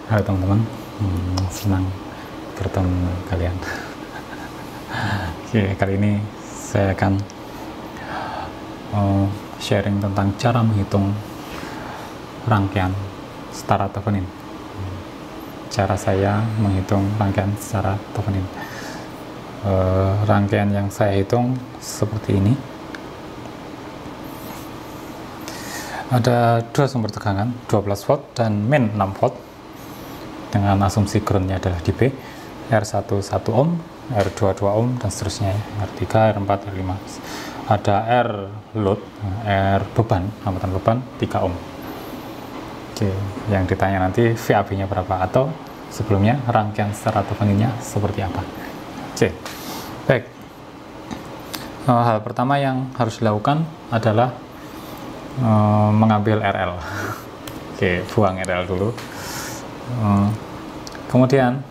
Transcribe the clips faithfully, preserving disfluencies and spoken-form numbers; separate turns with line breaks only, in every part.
Halo teman-teman, hmm, senang bertemu kalian. Oke, kali ini saya akan uh, sharing tentang cara menghitung rangkaian setara toponim. Cara saya menghitung rangkaian secara toponim. Uh, rangkaian yang saya hitung seperti ini. Ada dua sumber tegangan, dua belas volt dan min enam volt, dengan asumsi groundnya adalah di B, R satu satu ohm, R dua dua ohm, dan seterusnya, R tiga, R empat, R lima. Ada R load, R beban, hambatan beban tiga ohm. Oke, yang ditanya nanti V A B nya berapa, atau sebelumnya rangkaian secara toponimnya seperti apa. Oke, baik. Hal pertama yang harus dilakukan adalah uh, mengambil R L. Oke, buang R L dulu. Uh, kemudian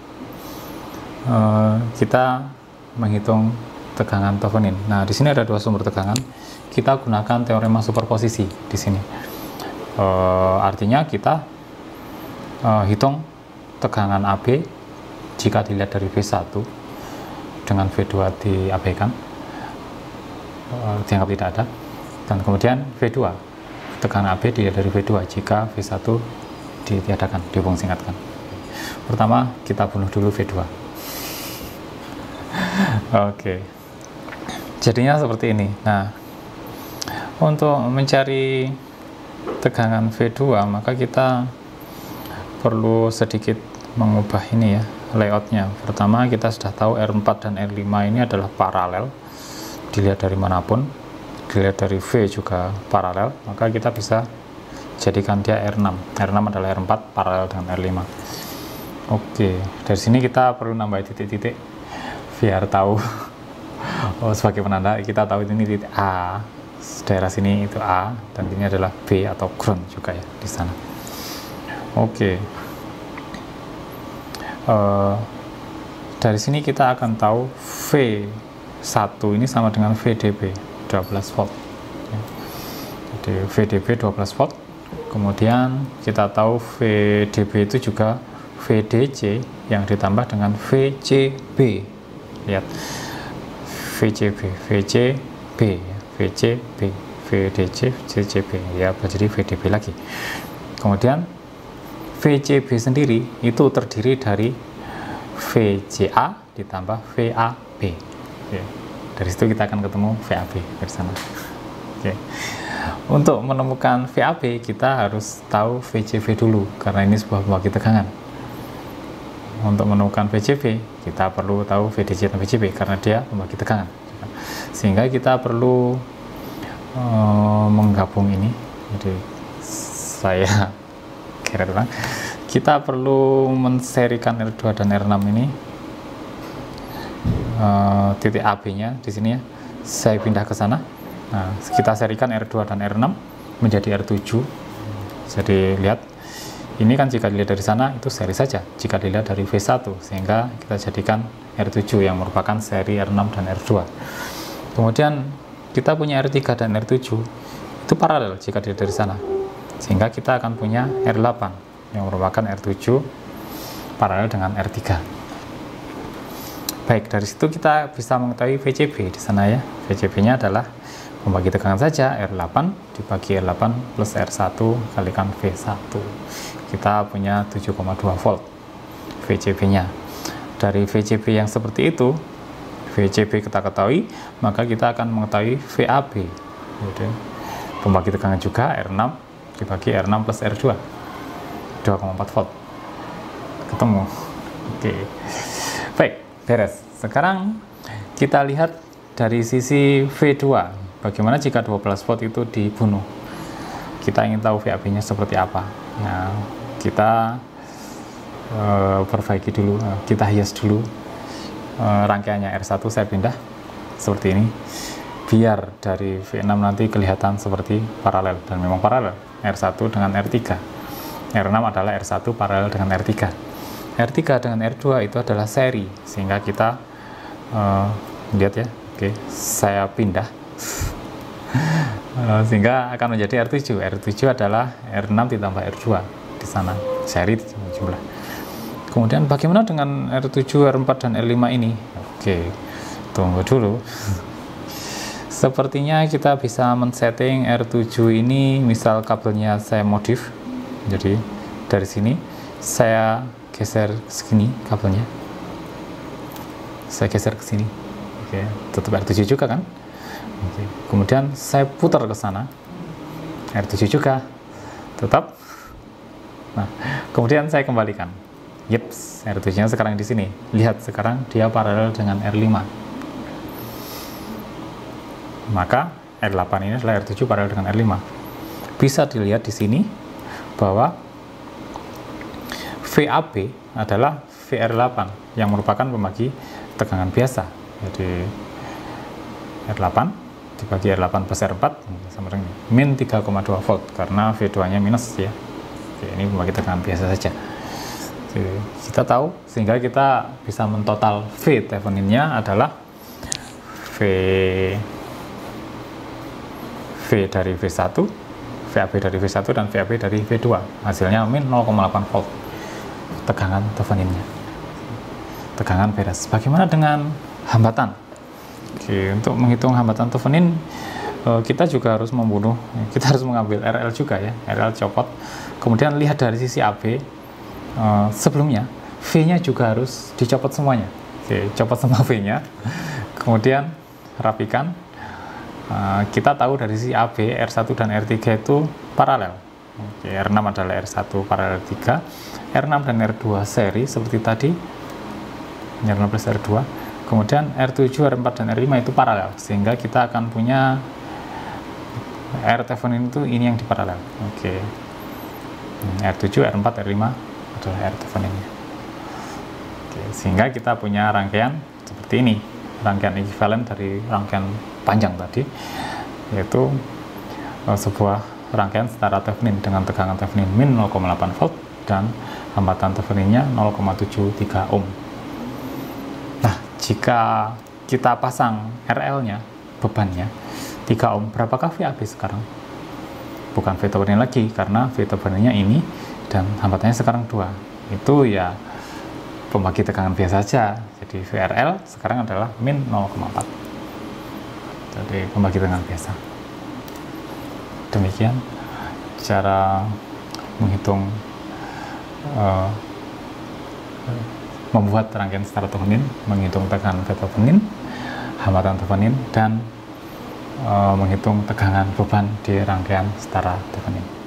uh, kita menghitung tegangan toponim. Nah, di sini ada dua sumber tegangan. Kita gunakan teorema superposisi di sini. Uh, artinya kita uh, hitung tegangan A B jika dilihat dari V satu dengan V dua diabaikan, uh, dianggap tidak ada, dan kemudian V dua, tegangan A B dilihat dari V dua jika V satu ditiadakan, dihubung singkatkan. Pertama, kita bunuh dulu V dua. Oke, jadinya seperti ini. Nah, untuk mencari tegangan V dua, maka kita perlu sedikit mengubah ini ya, layoutnya. Pertama, kita sudah tahu R empat dan R lima ini adalah paralel, dilihat dari manapun, dilihat dari V juga paralel, maka kita bisa jadikan dia R enam. R enam adalah R empat paralel dengan R lima. Oke, dari sini kita perlu nambah titik-titik biar tahu. Oh, sebagai penanda kita tahu ini titik A, daerah sini itu A, dan ini adalah B atau ground juga ya di sana. Oke, uh, dari sini kita akan tahu V satu ini sama dengan V D B dua belas volt. Jadi V D B dua belas volt. Kemudian kita tahu V D B itu juga V D C yang ditambah dengan V C B. Lihat, V C B, V C B, V C B, V D C, V C B, ya jadi V D B lagi. Kemudian V C B sendiri itu terdiri dari V C A ditambah V A B. Oke. Dari situ kita akan ketemu V A B dari sana. Oke. Untuk menemukan V A B, kita harus tahu V C B dulu, karena ini sebuah pembagi tegangan. Untuk menemukan V C B, kita perlu tahu V D C dan V C B, karena dia pembagi tegangan. Sehingga kita perlu uh, menggabung ini. Jadi, saya kira ulang. Kita perlu menserikan R dua dan R enam ini. Uh, titik A B-nya di sini ya. Saya pindah ke sana. Nah, kita serikan R dua dan R enam menjadi R tujuh. Jadi lihat, ini kan jika dilihat dari sana itu seri saja, jika dilihat dari V satu, sehingga kita jadikan R tujuh yang merupakan seri R enam dan R dua. Kemudian kita punya R tiga dan R tujuh, itu paralel jika dilihat dari sana, sehingga kita akan punya R delapan yang merupakan R tujuh paralel dengan R tiga. Baik, dari situ kita bisa mengetahui V C B di sana ya. V C B-nya adalah membagi tegangan saja, R delapan dibagi R delapan plus R satu kalikan V satu. Kita punya tujuh koma dua volt V C B-nya. Dari V C B yang seperti itu, V C B kita ketahui, maka kita akan mengetahui V A B. Jadi, pembagi tegangan juga R enam dibagi R enam plus R dua, dua koma empat volt. Ketemu. Oke. Baik, beres. Sekarang kita lihat dari sisi V dua. Bagaimana jika dua belas volt itu dibunuh? Kita ingin tahu V A B-nya seperti apa. Nah, kita uh, perbaiki dulu, uh, kita hias dulu uh, rangkaiannya. R satu saya pindah seperti ini, biar dari V enam nanti kelihatan seperti paralel, dan memang paralel R satu dengan R tiga. R enam adalah R satu paralel dengan R tiga. R tiga dengan R dua itu adalah seri, sehingga kita uh, lihat ya. Oke, saya pindah sehingga akan menjadi R tujuh. R tujuh adalah R enam ditambah R dua. di sana, seri jumlah. Kemudian bagaimana dengan R tujuh, R empat, dan R lima ini? Oke, tunggu dulu. Sepertinya kita bisa men-setting R tujuh ini, misal kabelnya saya modif. Jadi dari sini saya geser segini kabelnya. Saya geser ke sini. Oke, tetap R tujuh juga kan? Oke. Kemudian saya putar ke sana. R tujuh juga. Tetap. Nah, kemudian saya kembalikan. Yeps, R tujuh-nya sekarang di sini. Lihat sekarang dia paralel dengan R lima. Maka R delapan ini adalah R tujuh paralel dengan R lima. Bisa dilihat di sini bahwa V A B adalah V R delapan yang merupakan pembagi tegangan biasa. Jadi R delapan dibagi R delapan plus R empat sama dengan min tiga koma dua volt karena V dua-nya minus ya. Oke, ini pembagi tegangan biasa saja. Jadi, kita tahu sehingga kita bisa mentotal V Thevenin-nya adalah V V dari V satu, V A B dari V satu, dan V A B dari V dua. Hasilnya min nol koma delapan volt tegangan Thevenin-nya. Tegangan beres. Bagaimana dengan hambatan? Oke, untuk menghitung hambatan Thevenin kita juga harus membunuh, kita harus mengambil R L juga ya, R L copot. Kemudian lihat dari sisi A B, sebelumnya V-nya juga harus dicopot semuanya. Oke, copot semua V-nya. Kemudian rapikan. Kita tahu dari sisi A B, R satu dan R tiga itu paralel. Oke, R enam adalah R satu paralel tiga, R enam dan R dua seri seperti tadi, R enam plus R dua. Kemudian R tujuh, R empat, dan R lima itu paralel, sehingga kita akan punya R Thevenin itu ini yang diparalel. Oke, R tujuh, R empat, R lima adalah R Thevenin-nya. Oke, sehingga kita punya rangkaian seperti ini, rangkaian ekuivalen dari rangkaian panjang tadi, yaitu uh, sebuah rangkaian setara Thevenin dengan tegangan Thevenin min nol koma delapan volt dan hambatan Thevenin-nya nol koma tujuh tiga ohm. Nah, jika kita pasang R L-nya, bebannya tiga ohm, berapakah V A B sekarang? Bukan V Thevenin lagi, karena V Thevenin-nya ini dan hambatannya sekarang dua. Itu ya pembagi tegangan biasa saja. Jadi V R L sekarang adalah min nol koma empat. Jadi pembagi tegangan biasa. Demikian cara menghitung uh, membuat rangkaian setara Thevenin, menghitung tegangan V Thevenin, hambatan Thevenin, dan uh, menghitung tegangan beban di rangkaian setara Thevenin.